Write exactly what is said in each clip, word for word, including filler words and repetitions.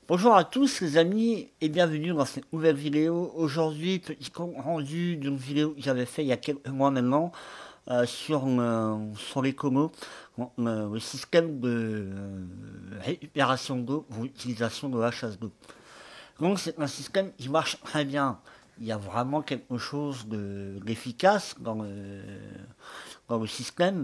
Bonjour à tous les amis et bienvenue dans cette nouvelle vidéo. Aujourd'hui, petit compte rendu d'une vidéo que j'avais fait il y a quelques mois maintenant euh, sur, euh, sur l'écolo, bon, euh, le système de euh, récupération d'eau pour l'utilisation de la chasse d'eau. Donc c'est un système qui marche très bien. Il y a vraiment quelque chose de- d'efficace dans le, dans le système.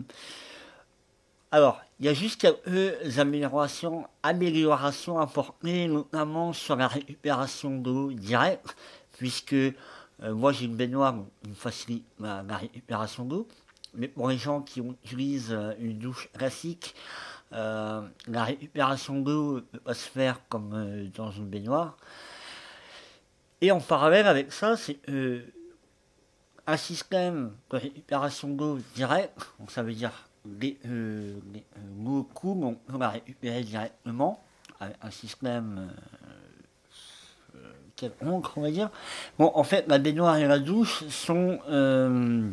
Alors, il y a juste quelques améliorations, améliorations apportées, notamment sur la récupération d'eau directe, puisque euh, moi j'ai une baignoire qui me facilite la, la récupération d'eau, mais pour les gens qui utilisent euh, une douche classique, euh, la récupération d'eau ne peut pas se faire comme euh, dans une baignoire. Et en parallèle avec ça, c'est euh, un système de récupération d'eau directe, donc ça veut dire les, euh, les, euh, l'eau coule, on peut la récupérer directement avec un système euh, quelconque, on va dire. Bon, en fait, la baignoire et la douche sont, euh,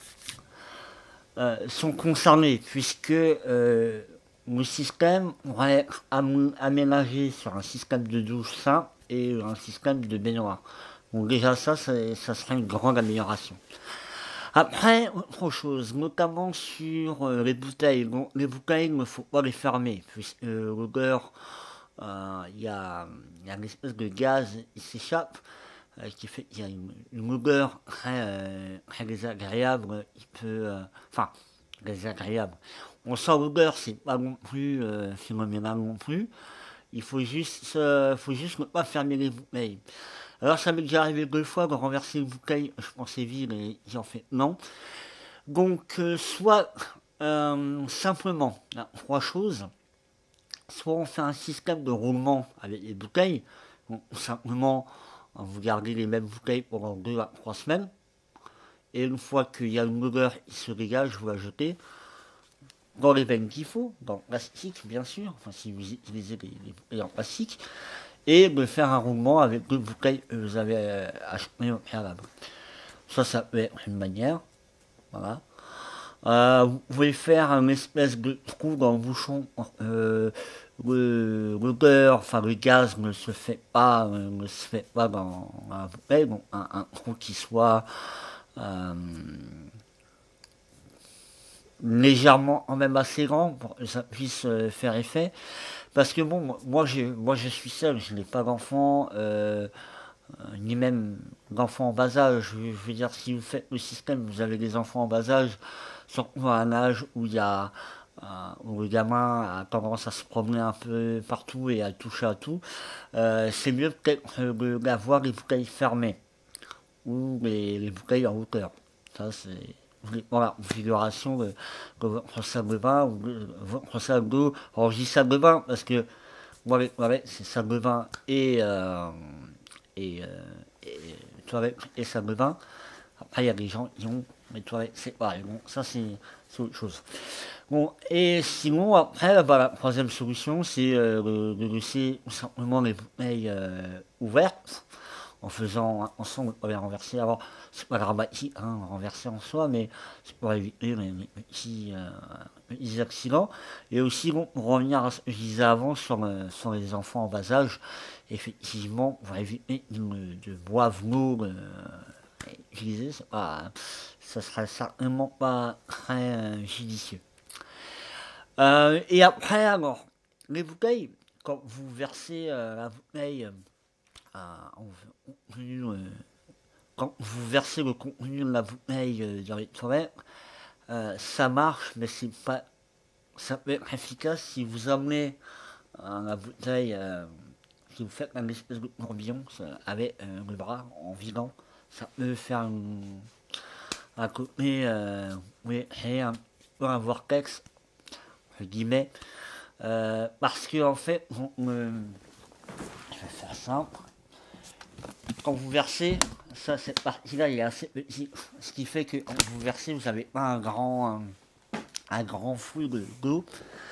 euh, sont concernés puisque euh, le système va être am- aménagé sur un système de douche simple et un système de baignoire. Donc déjà ça, ça, ça serait une grande amélioration. Après, autre chose, notamment sur euh, les bouteilles. Bon, les bouteilles, il ne faut pas les fermer, puisque euh, l'odeur, euh, il y a, y a une espèce de gaz qui s'échappe, euh, qui fait qu'il y a une, une odeur très, euh, très désagréable, qui peut, euh, enfin, désagréable. On sent l'odeur, c'est pas non plus euh, phénoménal non plus. Il faut juste, euh, faut juste ne pas fermer les bouteilles. Alors ça m'est déjà arrivé deux fois de renverser une bouteille, je pensais vide et en fait non. Donc euh, soit euh, simplement, là, trois choses, soit on fait un système de roulement avec les bouteilles, donc simplement vous gardez les mêmes bouteilles pendant deux à trois semaines, et une fois qu'il y a une odeur qui se dégage, vous la jetez dans les veines qu'il faut, dans le plastique bien sûr, enfin si vous utilisez les, les bouteilles en plastique, et de faire un roulement avec deux bouteilles que vous avez euh, achetées au préalable. Ça, ça peut être une manière. Voilà. Euh, vous pouvez faire un espèce de trou dans le bouchon. Euh, le, l'odeur, enfin le gaz ne se fait pas, euh, ne se fait pas dans la bouteille. Donc un, un trou qui soit euh, légèrement, en même assez grand pour que ça puisse euh, faire effet. Parce que bon, moi, j'ai, moi je suis seul, je n'ai pas d'enfant. Euh, ni même d'enfants en bas âge. Je veux dire, si vous faites le système, vous avez des enfants en bas âge, surtout à un âge où il y a euh, où le gamin a tendance à se promener un peu partout et à toucher à tout, euh, c'est mieux peut-être euh, d'avoir les bouteilles fermées ou les, les bouteilles en hauteur. Ça, c'est voilà, configuration de, de votre salle de bain ou de votre salle d'eau. Alors, je dis salle de bain parce que moi, ouais, c'est salle de bain et, euh, et, euh, et toilettes et salle de bain. Après, il y a des gens qui ont les toilettes séparées. Bon, ça, c'est c'est autre chose. Bon, et sinon, après, bah, la troisième solution, c'est euh, de, de laisser simplement les bouteilles euh, ouvertes en faisant attention de ne pas les renverser. Alors, c'est pas dramatique, hein, renverser en soi, mais c'est pour éviter les, les petits, euh, petits accidents. Et aussi, bon, pour revenir à ce que je disais avant sur, euh, sur les enfants en bas âge, effectivement, pour éviter de, de boivent l'eau euh, utilisée, c'est pas, ça serait certainement pas très euh, judicieux. Euh, et après, alors, les bouteilles, quand vous versez euh, la bouteille euh, en, contenu, euh, quand vous versez le contenu de la bouteille euh, dans les toilettes, euh, ça marche, mais c'est pas, ça peut être efficace si vous amenez euh, la bouteille, euh, si vous faites un espèce de tourbillon avec euh, le bras en vidant, ça peut faire une, un côté, euh, oui, et un peu un vortex, entre guillemets, euh, parce que en fait, on, euh, je vais faire simple. Quand vous versez, ça, cette partie-là, il est assez petit. Ce qui fait que quand vous versez, vous n'avez pas un grand, un, un grand flux de- d'eau.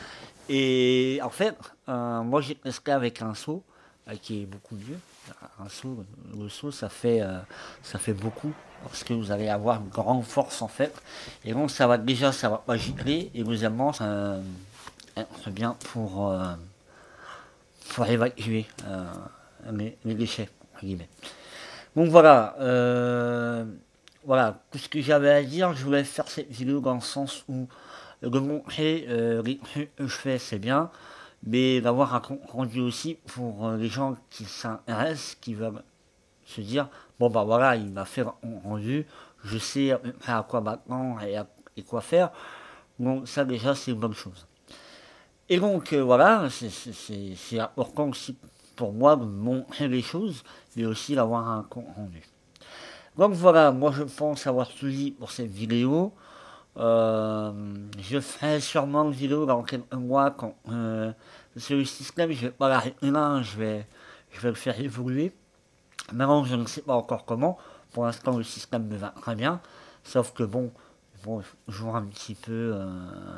Et en fait, euh, moi j'ai testé avec un seau, euh, qui est beaucoup mieux. Un seau, le seau, ça fait, euh, ça fait beaucoup. Parce que vous allez avoir une grande force en fait. Et donc ça va déjà, ça va pas gicler. Et deuxièmement, ça va être bien pour, euh, pour évacuer euh, les, les déchets, entre guillemets. Donc voilà, euh, voilà, tout ce que j'avais à dire. Je voulais faire cette vidéo dans le sens où de montrer euh, les trucs que je fais, c'est bien, mais d'avoir un compte rendu aussi pour euh, les gens qui s'intéressent, qui veulent se dire, bon bah voilà, il m'a fait un compte rendu, je sais à peu près à quoi maintenant et, à- et quoi faire. Donc ça déjà c'est une bonne chose. Et donc euh, voilà, c'est c'est- c'est- c'est important aussi pour moi de montrer les choses, mais aussi d'avoir un compte rendu. Donc voilà, moi je pense avoir tout dit pour cette vidéo. Euh, je ferai sûrement une vidéo dans quelques mois quand euh, parce que le système, je vais pas l'arrêter là, je vais, je vais le faire évoluer. Maintenant, je ne sais pas encore comment. Pour l'instant, le système me va très bien. Sauf que bon, bon, il faut toujours un petit peu euh,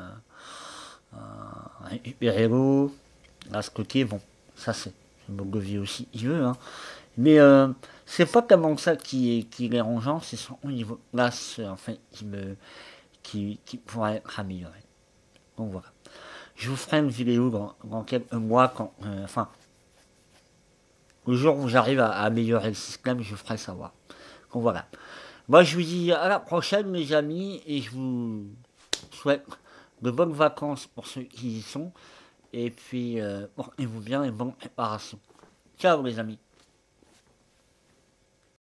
euh, récupérer l'eau. À ce côté, bon, ça c'est Mogovie aussi, il veut. Hein. Mais euh, c'est pas tellement ça qui est, qui est dérangeant, c'est son au niveau de glace, en fait, qui me, qui, qui pourrait être amélioré. Donc voilà. Je vous ferai une vidéo dans, dans quelques mois, quand, euh, enfin, le jour où j'arrive à, à améliorer le système, je vous ferai savoir. Donc voilà. Moi, je vous dis à la prochaine, les amis, et je vous souhaite de bonnes vacances pour ceux qui y sont. Et puis, euh, portez-vous bien et bonne préparation. Ciao, les amis.